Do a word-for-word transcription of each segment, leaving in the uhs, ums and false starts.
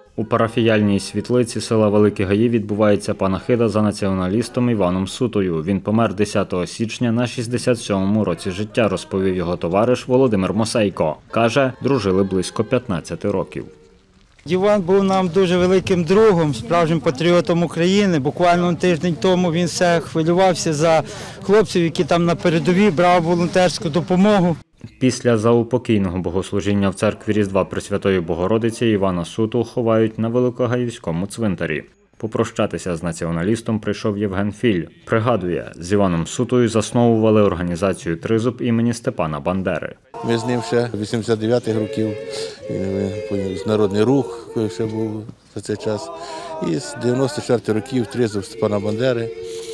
У парафіяльній світлиці села Великі Гаї відбувається панахида за націоналістом Іваном Сутою. Він помер десятого січня на шістдесят сьомому році життя, розповів його товариш Володимир Мосейко. Каже, дружили близько п'ятнадцяти років. Іван був нам дуже великим другом, справжнім патріотом України. Буквально тиждень тому він все хвилювався за хлопців, які там на передовій, брав волонтерську допомогу. Після заупокійного богослужіння в церкві Різдва Пресвятої Богородиці Івана Суту ховають на Великогаївському цвинтарі. Попрощатися з націоналістом прийшов Євген Філь. Пригадує, з Іваном Сутою засновували організацію «Тризуб» імені Степана Бандери. Ми з ним ще вісімдесят дев'ятих років, Народний Рух ще був за цей час. І з дев'яносто четвертих років «Тризуб» Степана Бандери.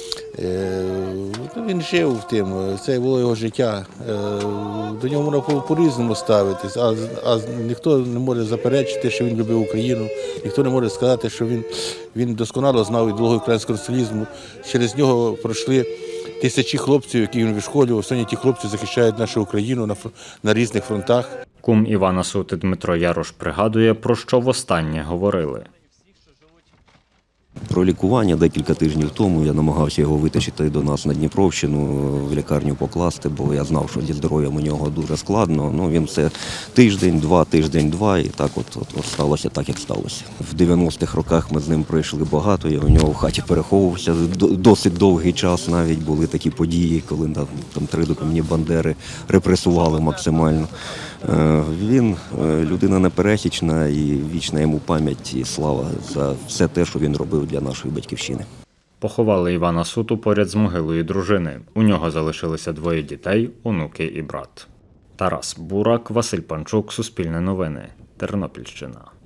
Він жив в тим, це було його життя. До нього можна по-різному ставитись, а, а ніхто не може заперечити, що він любив Україну, ніхто не може сказати, що він, він досконало знав ідеологію українського соціалізму. Через нього пройшли тисячі хлопців, які він вишколював. Сьогодні ті хлопці захищають нашу Україну на, на різних фронтах. Кум Івана Сути Дмитро Ярош пригадує, про що востаннє говорили. Про лікування декілька тижнів тому я намагався його витащити до нас на Дніпровщину, в лікарню покласти, бо я знав, що зі здоров'ям у нього дуже складно. Ну, він все тиждень-два, тиждень-два, і так от, от, от сталося так, як сталося. В дев'яностих роках ми з ним пройшли багато, я у нього в хаті переховувався досить довгий час. Навіть були такі події, коли там Тризуб імені Бандери репресували максимально. Він людина непересічна і вічна йому пам'ять і слава за все те, що він робив для нашої батьківщини. Поховали Івана Суту поряд з могилою дружини. У нього залишилися двоє дітей, онуки і брат. Тарас Бурак, Василь Панчук, Суспільне новини, Тернопільщина.